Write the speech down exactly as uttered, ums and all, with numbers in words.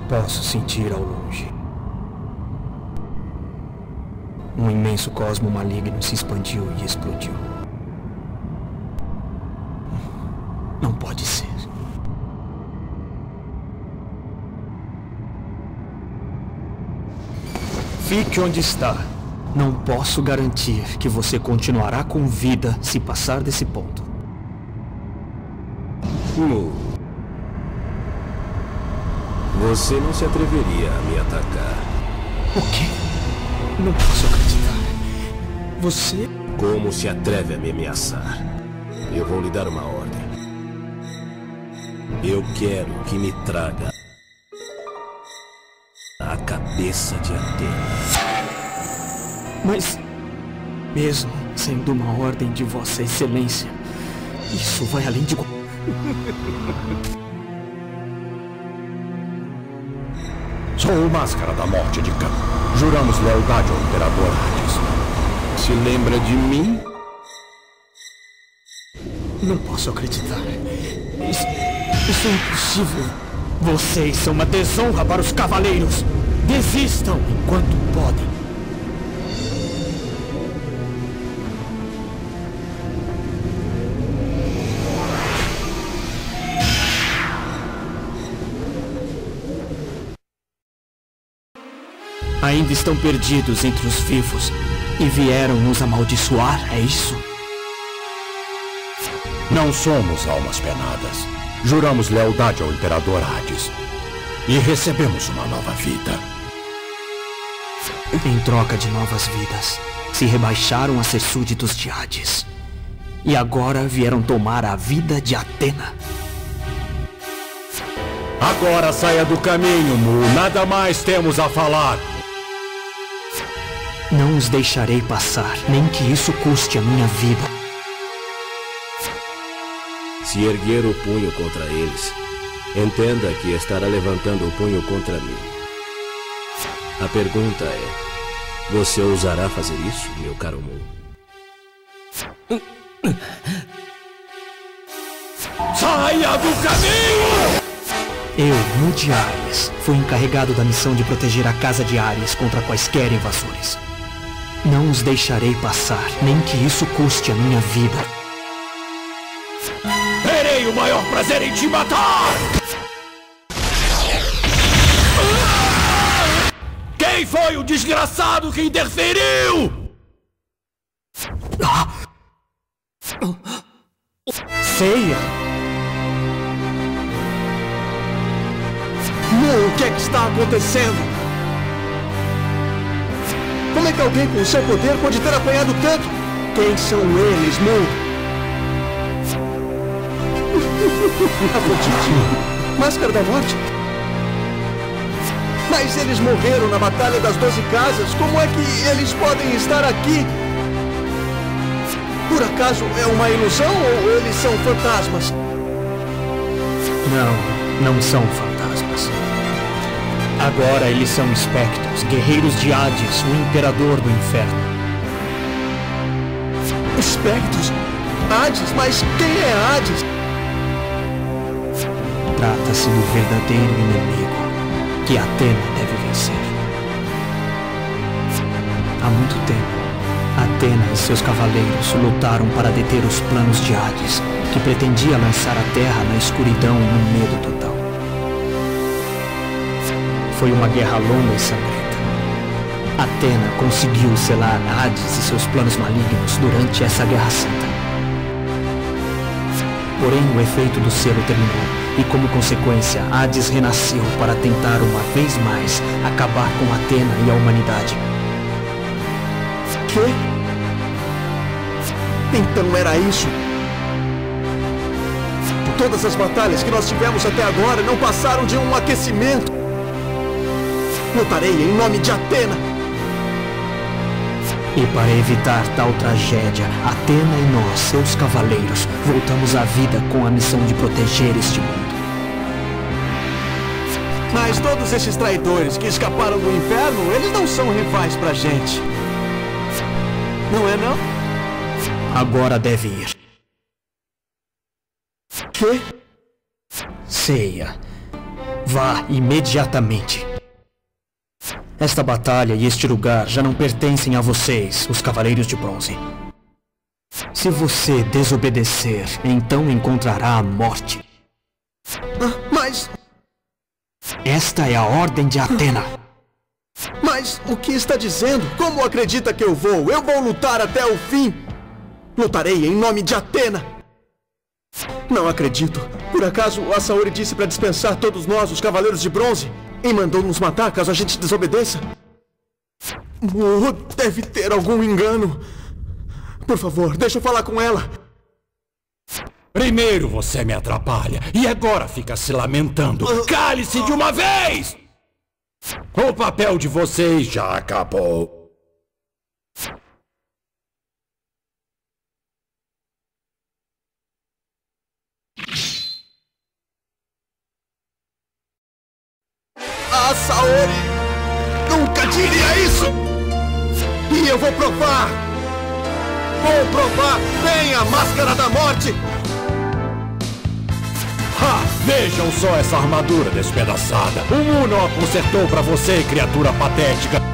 Posso sentir ao longe. Um imenso cosmo maligno se expandiu e explodiu. Não pode ser. Fique onde está. Não posso garantir que você continuará com vida se passar desse ponto. Mu, você não se atreveria a me atacar. O quê? Não posso acreditar. Você... Como se atreve a me ameaçar? Eu vou lhe dar uma ordem. Eu quero que me traga a cabeça de Atena. Mas, mesmo sendo uma ordem de Vossa Excelência, isso vai além de... Sou o Máscara da Morte de Khan. Juramos lealdade ao Imperador Hades. Se lembra de mim? Não posso acreditar. Isso, isso é impossível. Vocês são uma desonra para os cavaleiros. Desistam enquanto podem. Ainda estão perdidos entre os vivos e vieram nos amaldiçoar, é isso? Não somos almas penadas. Juramos lealdade ao Imperador Hades. E recebemos uma nova vida. Em troca de novas vidas, se rebaixaram a ser súditos de Hades. E agora vieram tomar a vida de Atena. Agora saia do caminho, Mu. Nada mais temos a falar. Não os deixarei passar, nem que isso custe a minha vida. Se erguer o punho contra eles, entenda que estará levantando o punho contra mim. A pergunta é, você ousará fazer isso, meu caro Mu? Saia do caminho! Eu, Mu de Ares, fui encarregado da missão de proteger a casa de Ares contra quaisquer invasores. Não os deixarei passar, nem que isso custe a minha vida. Terei o maior prazer em te matar! Quem foi o desgraçado que interferiu? Ah! Seiya! Mu, o que é que está acontecendo? Como é que alguém com o seu poder pode ter apanhado tanto? Quem são eles, Mu? Afrodite? Máscara da Morte? Mas eles morreram na Batalha das Doze Casas. Como é que eles podem estar aqui? Por acaso é uma ilusão ou eles são fantasmas? Não, não são fantasmas. Agora eles são espectros, guerreiros de Hades, o imperador do inferno. Espectros? Hades? Mas quem é Hades? Trata-se do verdadeiro inimigo que Atena deve vencer. Há muito tempo, Atena e seus cavaleiros lutaram para deter os planos de Hades, que pretendia lançar a Terra na escuridão e no medo total. Foi uma guerra longa e sangrenta. Atena conseguiu selar Hades e seus planos malignos durante essa guerra santa. Porém, o efeito do selo terminou, e como consequência, Hades renasceu para tentar uma vez mais acabar com Atena e a humanidade. Quê? Então era isso? Todas as batalhas que nós tivemos até agora não passaram de um aquecimento. Lutarei em nome de Atena. E para evitar tal tragédia, Atena e nós, seus cavaleiros, voltamos à vida com a missão de proteger este mundo. Mas todos esses traidores que escaparam do inferno, eles não são rivais pra gente. Não é, não? Agora deve ir. Quê? Seiya, Vá imediatamente. Esta batalha e este lugar já não pertencem a vocês, os Cavaleiros de Bronze. Se você desobedecer, então encontrará a morte. Ah, mas... Esta é a ordem de Atena. Mas o que está dizendo? Como acredita que eu vou? Eu vou lutar até o fim. Lutarei em nome de Atena. Não acredito. Por acaso a Saori disse para dispensar todos nós, os Cavaleiros de Bronze? E mandou nos matar caso a gente desobedeça? Oh, deve ter algum engano. Por favor, deixa eu falar com ela. Primeiro você me atrapalha e agora fica se lamentando. Cale-se de uma vez! O papel de vocês já acabou. A Saori nunca diria isso! E eu vou provar! Vou provar! Venha, Máscara da Morte! Ha! Vejam só essa armadura despedaçada! O Mu não a consertou pra você, criatura patética!